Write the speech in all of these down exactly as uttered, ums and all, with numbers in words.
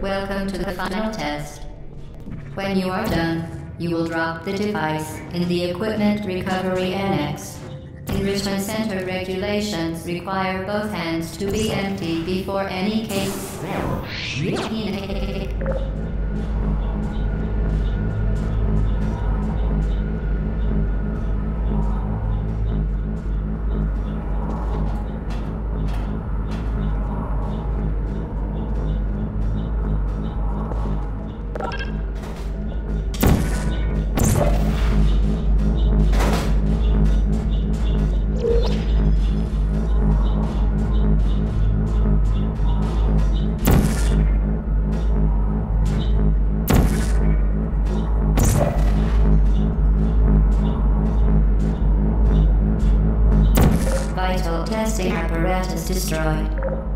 Welcome to the final test. When you are done, you will drop the device in the Equipment Recovery Annex. Enrichment Center regulations require both hands to be empty before any case. Vital testing apparatus destroyed.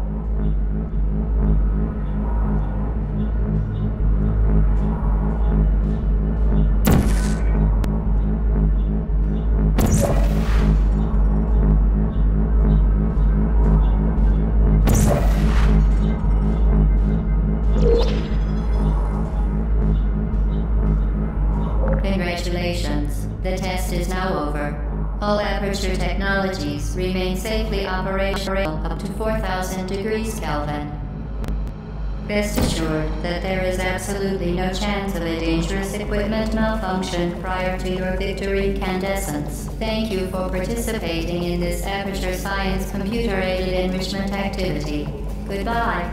Congratulations, the test is now over. All Aperture technologies remain safely operational up to four thousand degrees Kelvin. Rest assured that there is absolutely no chance of a dangerous equipment malfunction prior to your victory incandescence. Thank you for participating in this Aperture Science computer-aided enrichment activity. Goodbye.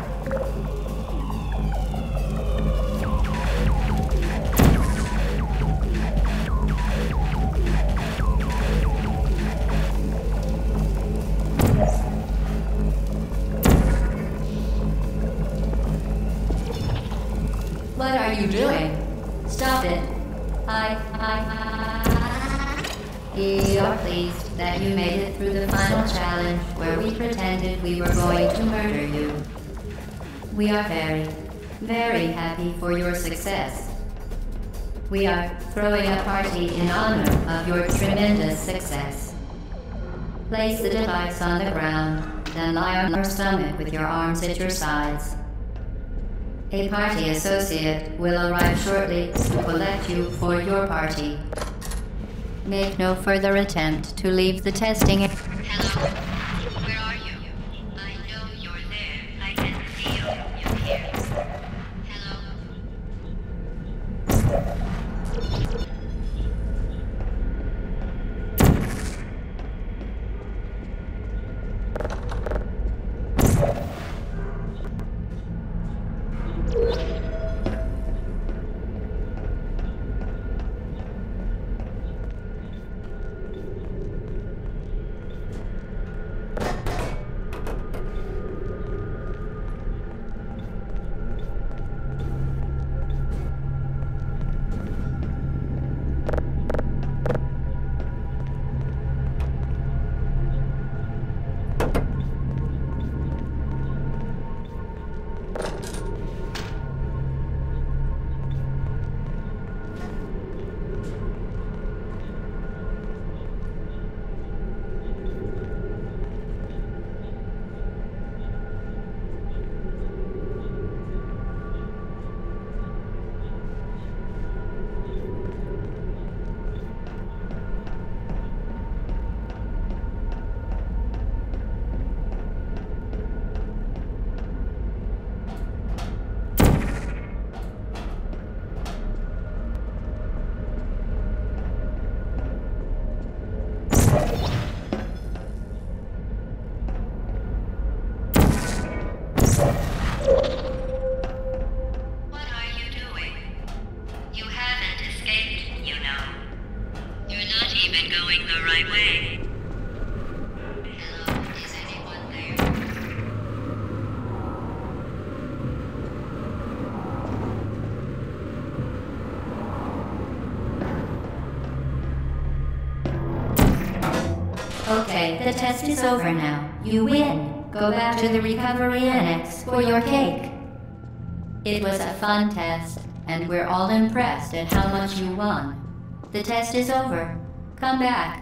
What are you doing? Stop it. I, I, We are pleased that you made it through the final challenge where we pretended we were going to murder you. We are very, very happy for your success. We are throwing a party in honor of your tremendous success. Place the device on the ground, then lie on your stomach with your arms at your sides. A party associate will arrive shortly to collect you for your party. Make no further attempt to leave the testing. Hello? Where are you? I know you're there. I can feel you here. Hello? Okay, the test is over now. You win. Go back to the recovery annex for your cake. It was a fun test, and we're all impressed at how much you won. The test is over. Come back.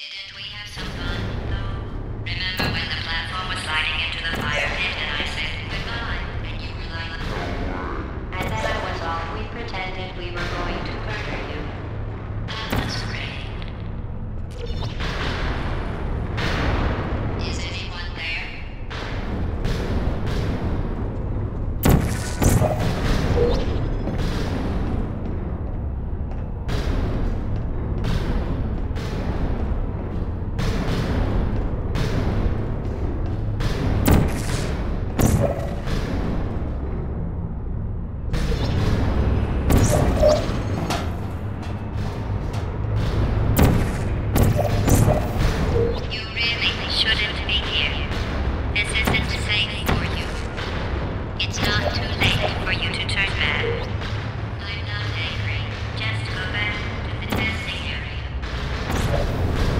Didn't we have some fun, though? Remember when the platform was sliding into the fire pit and I said goodbye, and you were like, And then that was all. We pretended we were going to murder you. that was great. Is anyone there? You really shouldn't be here. This isn't safe for you. It's not too late for you to turn back. I'm not angry. Just go back to the testing area.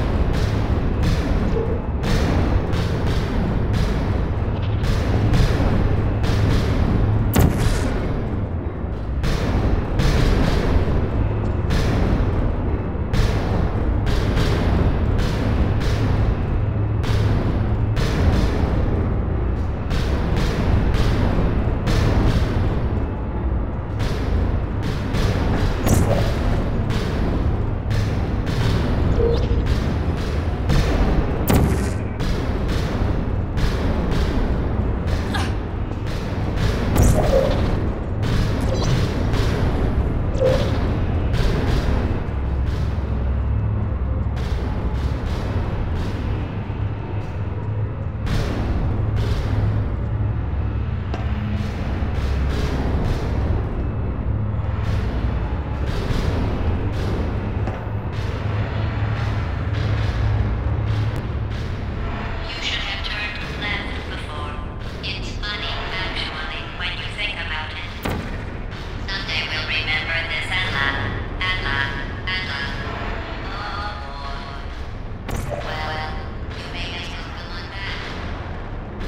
You should have turned left before. It's funny, actually, when you think about it. Someday we'll remember this and laugh, and laugh, and laugh. Oh boy. Well, well, you may as well come on back.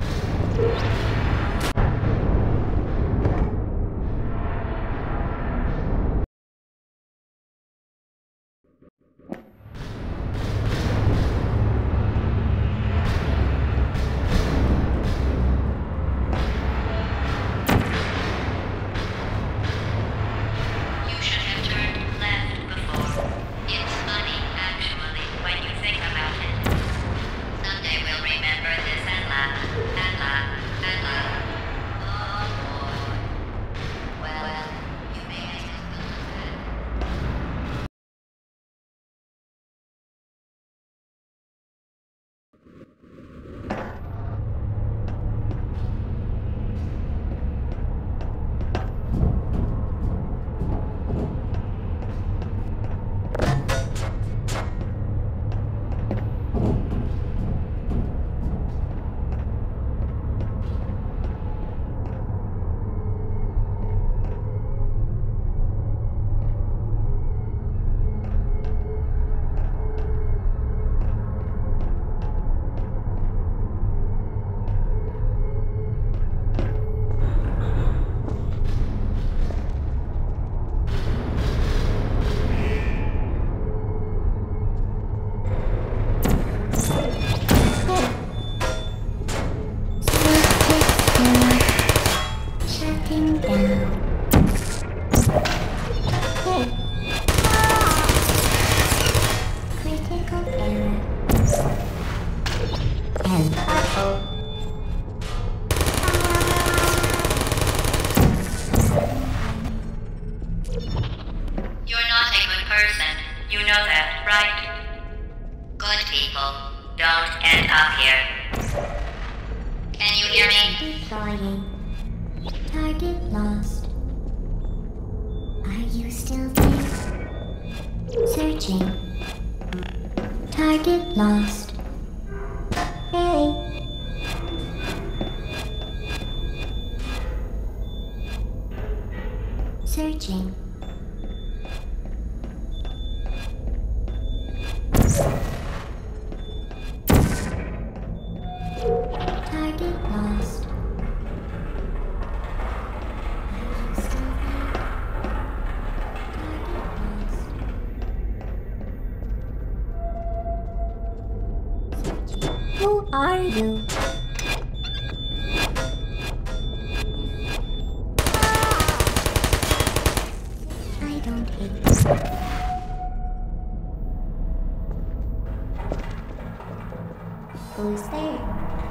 You should have turned left before. It's funny, actually, when you think about it. Someday we'll remember this and laugh, and laugh, and laugh. Oh boy. Well, well, you may as well come on back. Shutting down. Critical error. And uh-oh. You're not a good person. You know that, right? Good people don't end up here. Can you hear me? Deploying. Target lost. Are you still there? Searching. Target lost. Hey. Searching. Target lost. Are you still there? Target lost. Who are you? I don't hate you. Who's there?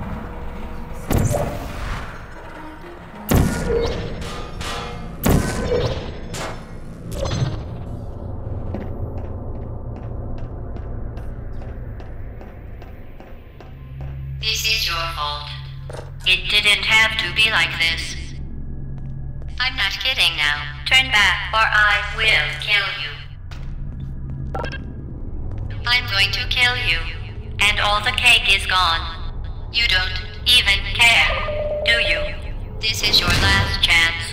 This is your fault. It didn't have to be like this. I'm not kidding now. Turn back or I will kill you. I'm going to kill you. And all the cake is gone. You don't even care, do you? This is your last chance.